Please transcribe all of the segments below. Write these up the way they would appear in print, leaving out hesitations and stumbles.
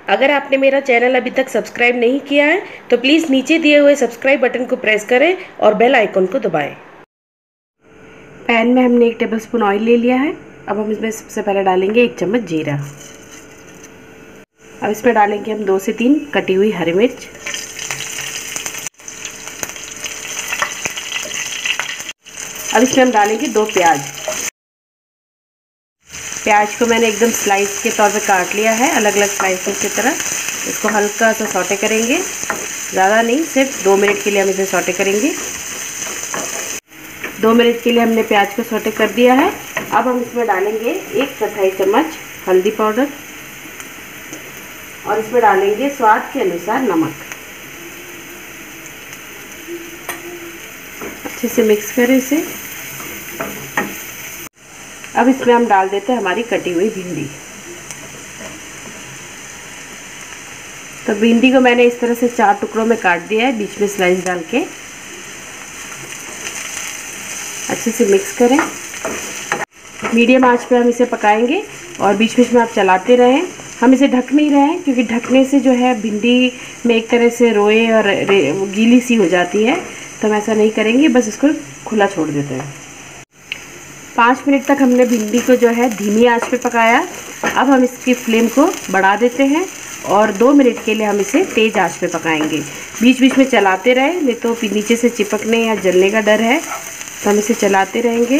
अगर आपने मेरा चैनल अभी तक सब्सक्राइब नहीं किया है तो प्लीज़ नीचे दिए हुए सब्सक्राइब बटन को प्रेस करें और बेल आइकन को दबाएं। पैन में हमने 1 टेबलस्पून ऑयल ले लिया है। अब हम इसमें सबसे पहले डालेंगे 1 चम्मच जीरा। अब इसमें डालेंगे हम 2 से 3 कटी हुई हरी मिर्च। अब इसमें हम डालेंगे 2 प्याज। प्याज को मैंने एकदम स्लाइस के तौर पे काट लिया है, अलग अलग स्लाइसेस की तरह। इसको हल्का सा सौटे करेंगे, ज़्यादा नहीं, सिर्फ 2 मिनट के लिए हम इसे सौटे करेंगे। 2 मिनट के लिए हमने प्याज को सौटे कर दिया है। अब हम इसमें डालेंगे 1/4 चम्मच हल्दी पाउडर और इसमें डालेंगे स्वाद के अनुसार नमक। अच्छे से मिक्स करें इसे। अब इसमें हम डाल देते हैं हमारी कटी हुई भिंडी। तो भिंडी को मैंने इस तरह से 4 टुकड़ों में काट दिया है, बीच में स्लाइस डाल के। अच्छे से मिक्स करें। मीडियम आंच पे हम इसे पकाएंगे और बीच बीच में आप चलाते रहें। हम इसे ढक नहीं रहे हैं क्योंकि ढकने से जो है भिंडी में एक तरह से रोए और गीली सी हो जाती है, तो हम ऐसा नहीं करेंगे, बस इसको खुला छोड़ देते हैं। 5 मिनट तक हमने भिंडी को जो है धीमी आंच पे पकाया। अब हम इसकी फ्लेम को बढ़ा देते हैं और 2 मिनट के लिए हम इसे तेज़ आंच पे पकाएंगे। बीच बीच में चलाते रहें, नहीं तो नीचे से चिपकने या जलने का डर है, तो हम इसे चलाते रहेंगे।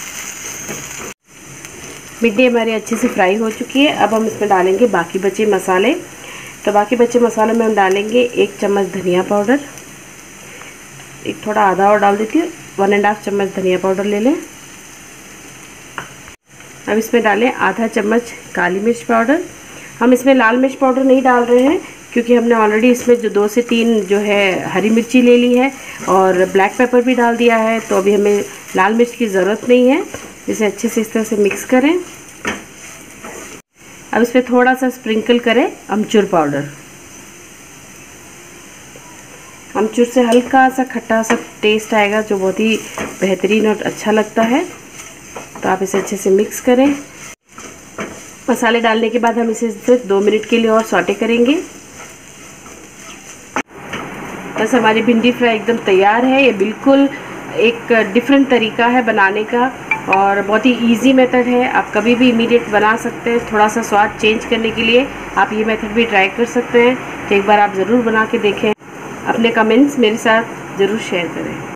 भिंडी हमारी अच्छे से फ्राई हो चुकी है। अब हम इसमें डालेंगे बाकी बचे मसाले। तो बाकी बचे मसालों में हम डालेंगे 1 चम्मच धनिया पाउडर, एक थोड़ा आधा और डाल देती हूँ, 1.5 चम्मच धनिया पाउडर ले लें। अब इसमें डालें आधा चम्मच काली मिर्च पाउडर। हम इसमें लाल मिर्च पाउडर नहीं डाल रहे हैं क्योंकि हमने ऑलरेडी इसमें जो 2 से 3 जो है हरी मिर्ची ले ली है और ब्लैक पेपर भी डाल दिया है, तो अभी हमें लाल मिर्च की ज़रूरत नहीं है। इसे अच्छे से इस तरह से मिक्स करें। अब इसमें थोड़ा सा स्प्रिंकल करें अमचूर पाउडर। अमचूर से हल्का सा खट्टा सा टेस्ट आएगा जो बहुत ही बेहतरीन और अच्छा लगता है। तो आप इसे अच्छे से मिक्स करें। मसाले डालने के बाद हम इसे सिर्फ 2 मिनट के लिए और सौटे करेंगे। बस हमारी भिंडी फ्राई एकदम तैयार है। ये बिल्कुल एक डिफरेंट तरीका है बनाने का और बहुत ही इजी मेथड है। आप कभी भी इमीडिएट बना सकते हैं। थोड़ा सा स्वाद चेंज करने के लिए आप ये मेथड भी ट्राई कर सकते हैं। तो एक बार आप ज़रूर बना के देखें। अपने कमेंट्स मेरे साथ ज़रूर शेयर करें।